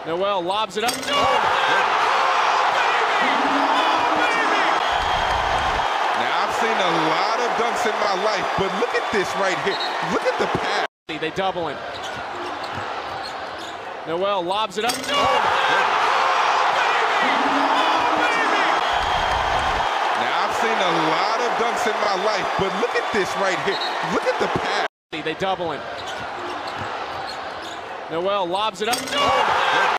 Noel lobs it up. Now, I've seen a lot of dunks in my life, but look at this right here. Look at the pass. They double him. Noel lobs it up. Now, I've seen a lot of dunks in my life, but look at this right here. Look at the pass. They double him. Noel lobs it up.